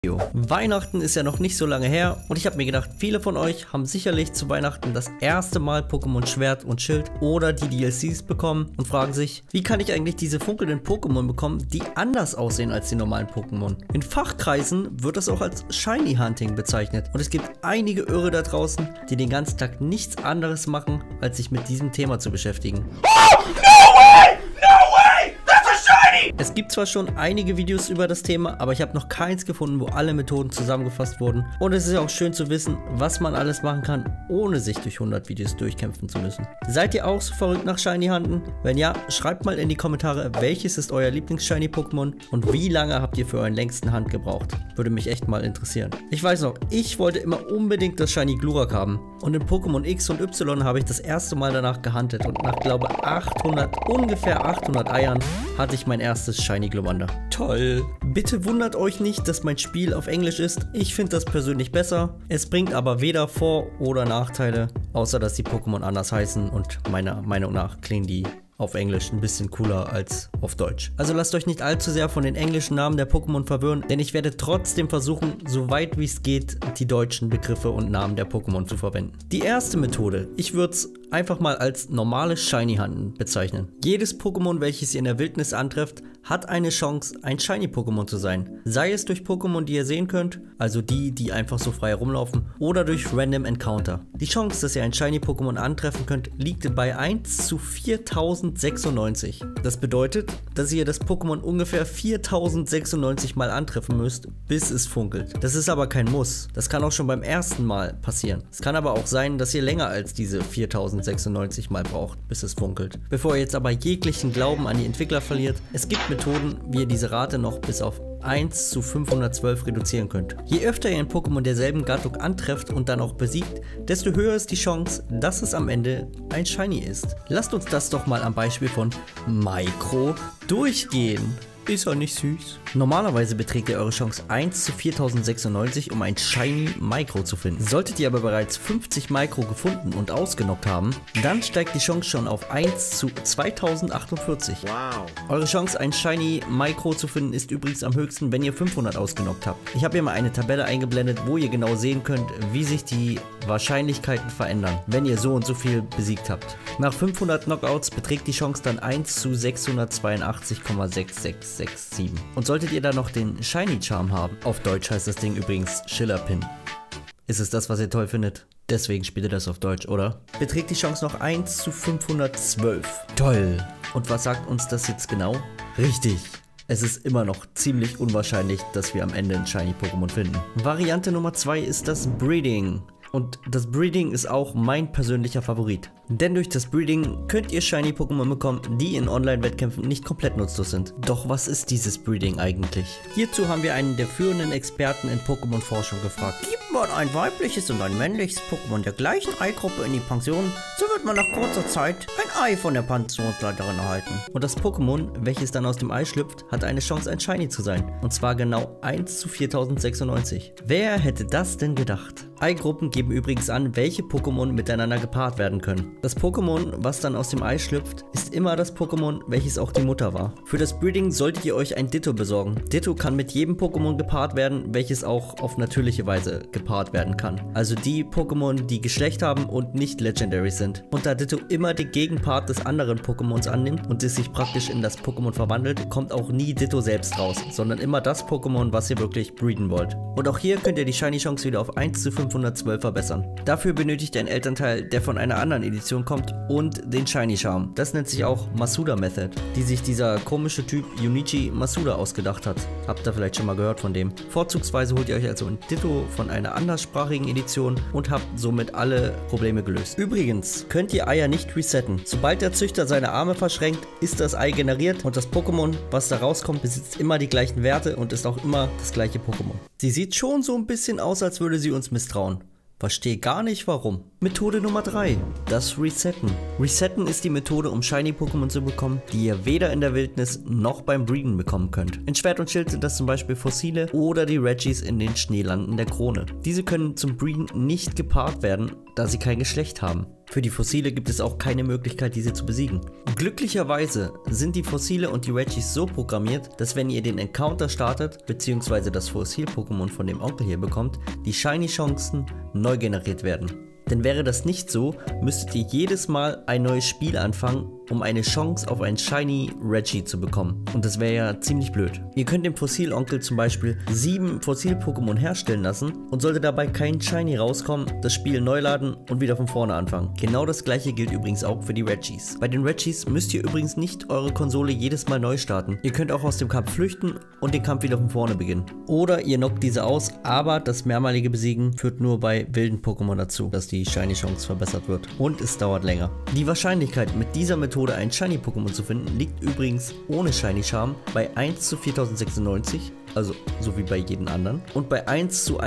Weihnachten ist ja noch nicht so lange her und ich habe mir gedacht, viele von euch haben sicherlich zu Weihnachten das erste Mal Pokémon Schwert und Schild oder die DLCs bekommen und fragen sich, wie kann ich eigentlich diese funkelnden Pokémon bekommen, die anders aussehen als die normalen Pokémon? In Fachkreisen wird das auch als Shiny Hunting bezeichnet und es gibt einige Irre da draußen, die den ganzen Tag nichts anderes machen, als sich mit diesem Thema zu beschäftigen. Oh, no way! No way! That's a shiny! Es gibt zwar schon einige Videos über das Thema, aber ich habe noch keins gefunden, wo alle Methoden zusammengefasst wurden. Und es ist auch schön zu wissen, was man alles machen kann, ohne sich durch 100 Videos durchkämpfen zu müssen. Seid ihr auch so verrückt nach Shiny Hunten? Wenn ja, schreibt mal in die Kommentare, welches ist euer Lieblings-Shiny-Pokémon und wie lange habt ihr für euren längsten Hunt gebraucht? Würde mich echt mal interessieren. Ich weiß noch, ich wollte immer unbedingt das Shiny Glurak haben. Und in Pokémon X und Y habe ich das erste Mal danach gehuntet und nach, glaube ungefähr 800 Eiern hatte ich mein erstes Shiny Glumanda. Toll! Bitte wundert euch nicht, dass mein Spiel auf Englisch ist. Ich finde das persönlich besser. Es bringt aber weder Vor- oder Nachteile, außer dass die Pokémon anders heißen und meiner Meinung nach klingen die auf Englisch ein bisschen cooler als auf Deutsch. Also lasst euch nicht allzu sehr von den englischen Namen der Pokémon verwirren, denn ich werde trotzdem versuchen, so weit wie es geht, die deutschen Begriffe und Namen der Pokémon zu verwenden. Die erste Methode, ich würde es einfach mal als normales Shiny Hunten bezeichnen. Jedes Pokémon, welches ihr in der Wildnis antrefft, hat eine Chance, ein Shiny-Pokémon zu sein. Sei es durch Pokémon, die ihr sehen könnt, also die einfach so frei herumlaufen, oder durch Random Encounter. Die Chance, dass ihr ein Shiny-Pokémon antreffen könnt, liegt bei 1 zu 4096. Das bedeutet, dass ihr das Pokémon ungefähr 4096 Mal antreffen müsst, bis es funkelt. Das ist aber kein Muss. Das kann auch schon beim ersten Mal passieren. Es kann aber auch sein, dass ihr länger als diese 4096 Mal braucht, bis es funkelt. Bevor ihr jetzt aber jeglichen Glauben an die Entwickler verliert, es gibt Methoden, wie ihr diese Rate noch bis auf 1 zu 512 reduzieren könnt. Je öfter ihr ein Pokémon derselben Gattung antrefft und dann auch besiegt, desto höher ist die Chance, dass es am Ende ein Shiny ist. Lasst uns das doch mal am Beispiel von Micro durchgehen. Ist er nicht süß? Normalerweise beträgt ihr eure Chance 1 zu 4096, um ein Shiny Micro zu finden. Solltet ihr aber bereits 50 Micro gefunden und ausgenockt haben, dann steigt die Chance schon auf 1 zu 2048. Wow. Eure Chance, ein Shiny Micro zu finden, ist übrigens am höchsten, wenn ihr 500 ausgenockt habt. Ich habe hier mal eine Tabelle eingeblendet, wo ihr genau sehen könnt, wie sich die Wahrscheinlichkeiten verändern, wenn ihr so und so viel besiegt habt. Nach 500 Knockouts beträgt die Chance dann 1 zu 682,6667. Und solltet ihr dann noch den Shiny Charm haben, auf Deutsch heißt das Ding übrigens Schillerpin. Ist es das, was ihr toll findet? Deswegen spielt ihr das auf Deutsch, oder? Beträgt die Chance noch 1 zu 512. Toll! Und was sagt uns das jetzt genau? Richtig! Es ist immer noch ziemlich unwahrscheinlich, dass wir am Ende ein Shiny Pokémon finden. Variante Nummer 2 ist das Breeding. Und das Breeding ist auch mein persönlicher Favorit. Denn durch das Breeding könnt ihr Shiny-Pokémon bekommen, die in Online-Wettkämpfen nicht komplett nutzlos sind. Doch was ist dieses Breeding eigentlich? Hierzu haben wir einen der führenden Experten in Pokémon-Forschung gefragt. Gibt man ein weibliches und ein männliches Pokémon der gleichen Eigruppe in die Pension, so wird man nach kurzer Zeit ein Ei von der Pensionsleiterin erhalten. Und das Pokémon, welches dann aus dem Ei schlüpft, hat eine Chance, ein Shiny zu sein. Und zwar genau 1 zu 4096. Wer hätte das denn gedacht? Eigruppen geben übrigens an, welche Pokémon miteinander gepaart werden können. Das Pokémon, was dann aus dem Ei schlüpft, ist immer das Pokémon, welches auch die Mutter war. Für das Breeding solltet ihr euch ein Ditto besorgen. Ditto kann mit jedem Pokémon gepaart werden, welches auch auf natürliche Weise gepaart werden kann. Also die Pokémon, die Geschlecht haben und nicht Legendary sind. Und da Ditto immer den Gegenpart des anderen Pokémons annimmt und es sich praktisch in das Pokémon verwandelt, kommt auch nie Ditto selbst raus, sondern immer das Pokémon, was ihr wirklich breeden wollt. Und auch hier könnt ihr die Shiny Chance wieder auf 1 zu 512 verbessern. Dafür benötigt ihr einen Elternteil, der von einer anderen Edition kommt und den Shiny Charm. Das nennt sich auch Masuda Method, die sich dieser komische Typ Junichi Masuda ausgedacht hat. Habt ihr vielleicht schon mal gehört von dem. Vorzugsweise holt ihr euch also ein Ditto von einer anderssprachigen Edition und habt somit alle Probleme gelöst. Übrigens könnt ihr Eier nicht resetten. Sobald der Züchter seine Arme verschränkt, ist das Ei generiert und das Pokémon, was da rauskommt, besitzt immer die gleichen Werte und ist auch immer das gleiche Pokémon. Sie sieht schon so ein bisschen aus, als würde sie uns misstrauen. Verstehe gar nicht warum. Methode Nummer 3, das Resetten. Resetten ist die Methode, um Shiny-Pokémon zu bekommen, die ihr weder in der Wildnis noch beim Breeden bekommen könnt. In Schwert und Schild sind das zum Beispiel Fossile oder die Regis in den Schneelanden der Krone. Diese können zum Breeden nicht gepaart werden, da sie kein Geschlecht haben. Für die Fossile gibt es auch keine Möglichkeit, diese zu besiegen. Glücklicherweise sind die Fossile und die Regis so programmiert, dass wenn ihr den Encounter startet, bzw. das Fossil-Pokémon von dem Onkel hier bekommt, die Shiny-Chancen neu generiert werden. Denn wäre das nicht so, müsstet ihr jedes Mal ein neues Spiel anfangen, um eine Chance auf ein Shiny Reggie zu bekommen. Und das wäre ja ziemlich blöd. Ihr könnt dem Fossil-Onkel zum Beispiel 7 Fossil-Pokémon herstellen lassen und sollte dabei kein Shiny rauskommen, das Spiel neu laden und wieder von vorne anfangen. Genau das gleiche gilt übrigens auch für die Regis. Bei den Regis müsst ihr übrigens nicht eure Konsole jedes Mal neu starten. Ihr könnt auch aus dem Kampf flüchten und den Kampf wieder von vorne beginnen. Oder ihr knockt diese aus, aber das mehrmalige Besiegen führt nur bei wilden Pokémon dazu, dass die Shiny-Chance verbessert wird. Und es dauert länger. Die Wahrscheinlichkeit, mit dieser Methode ein Shiny-Pokémon zu finden, liegt übrigens ohne Shiny-Charm bei 1 zu 4096, also so wie bei jedem anderen, und bei 1 zu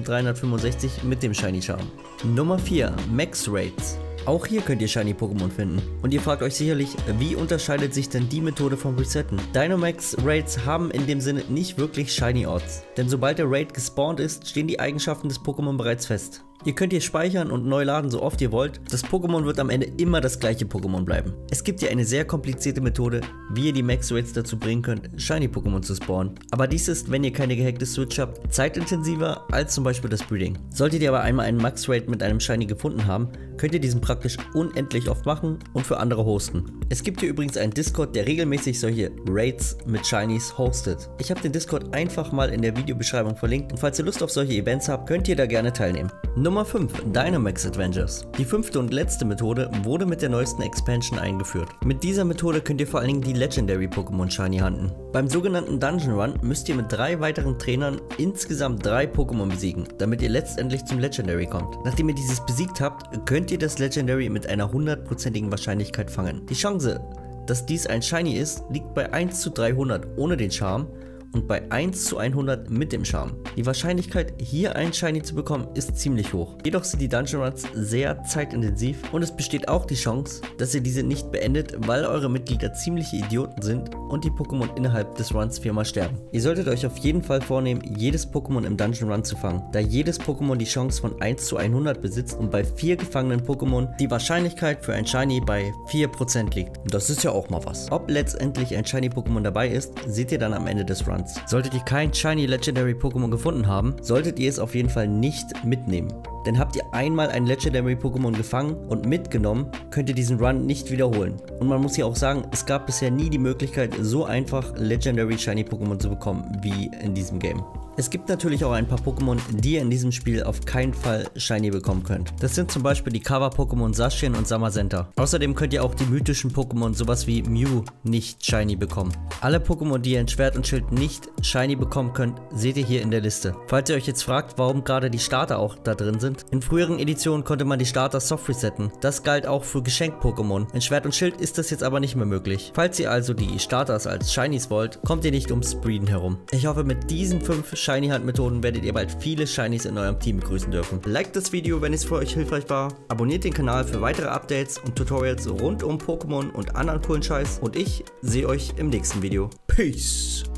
1365 mit dem Shiny-Charm. Nummer 4, Max Raids. Auch hier könnt ihr Shiny-Pokémon finden. Und ihr fragt euch sicherlich, wie unterscheidet sich denn die Methode vom Resetten? Dynamax Raids haben in dem Sinne nicht wirklich Shiny Odds. Denn sobald der Raid gespawnt ist, stehen die Eigenschaften des Pokémon bereits fest. Ihr könnt hier speichern und neu laden, so oft ihr wollt. Das Pokémon wird am Ende immer das gleiche Pokémon bleiben. Es gibt hier eine sehr komplizierte Methode, wie ihr die Max Raids dazu bringen könnt, Shiny Pokémon zu spawnen. Aber dies ist, wenn ihr keine gehackte Switch habt, zeitintensiver als zum Beispiel das Breeding. Solltet ihr aber einmal einen Max Raid mit einem Shiny gefunden haben, könnt ihr diesen praktisch unendlich oft machen und für andere hosten. Es gibt hier übrigens einen Discord, der regelmäßig solche Raids mit Shinies hostet. Ich habe den Discord einfach mal in der Videobeschreibung verlinkt und falls ihr Lust auf solche Events habt, könnt ihr da gerne teilnehmen. Nummer 5, Dynamax Adventures. Die 5. und letzte Methode wurde mit der neuesten Expansion eingeführt. Mit dieser Methode könnt ihr vor allen Dingen die Legendary Pokémon Shiny hunten. Beim sogenannten Dungeon Run müsst ihr mit 3 weiteren Trainern insgesamt 3 Pokémon besiegen, damit ihr letztendlich zum Legendary kommt. Nachdem ihr dieses besiegt habt, könnt ihr das Legendary mit einer 100%igen Wahrscheinlichkeit fangen. Die Chance, dass dies ein Shiny ist, liegt bei 1 zu 300 ohne den Charme und bei 1 zu 100 mit dem Charme. Die Wahrscheinlichkeit, hier einen Shiny zu bekommen, ist ziemlich hoch. Jedoch sind die Dungeon Runs sehr zeitintensiv und es besteht auch die Chance, dass ihr diese nicht beendet, weil eure Mitglieder ziemliche Idioten sind und die Pokémon innerhalb des Runs 4-mal sterben. Ihr solltet euch auf jeden Fall vornehmen, jedes Pokémon im Dungeon Run zu fangen, da jedes Pokémon die Chance von 1 zu 100 besitzt und bei 4 gefangenen Pokémon die Wahrscheinlichkeit für ein Shiny bei 4% liegt. Und das ist ja auch mal was. Ob letztendlich ein Shiny Pokémon dabei ist, seht ihr dann am Ende des Runs. Solltet ihr kein Shiny Legendary Pokémon gefunden haben, solltet ihr es auf jeden Fall nicht mitnehmen. Denn habt ihr einmal ein Legendary Pokémon gefangen und mitgenommen, könnt ihr diesen Run nicht wiederholen. Und man muss ja auch sagen, es gab bisher nie die Möglichkeit, so einfach Legendary Shiny Pokémon zu bekommen, wie in diesem Game. Es gibt natürlich auch ein paar Pokémon, die ihr in diesem Spiel auf keinen Fall Shiny bekommen könnt. Das sind zum Beispiel die Cover-Pokémon Zacian und Zamazenta. Außerdem könnt ihr auch die mythischen Pokémon, sowas wie Mew, nicht Shiny bekommen. Alle Pokémon, die ihr in Schwert und Schild nicht Shiny bekommen könnt, seht ihr hier in der Liste. Falls ihr euch jetzt fragt, warum gerade die Starter auch da drin sind, in früheren Editionen konnte man die Starter soft resetten. Das galt auch für Geschenk-Pokémon. In Schwert und Schild ist das jetzt aber nicht mehr möglich. Falls ihr also die Starters als Shinies wollt, kommt ihr nicht ums Breeden herum. Ich hoffe, mit diesen 5 Shiny-Hunt-Methoden werdet ihr bald viele Shinies in eurem Team begrüßen dürfen. Liked das Video, wenn es für euch hilfreich war. Abonniert den Kanal für weitere Updates und Tutorials rund um Pokémon und anderen coolen Scheiß. Und ich sehe euch im nächsten Video. Peace!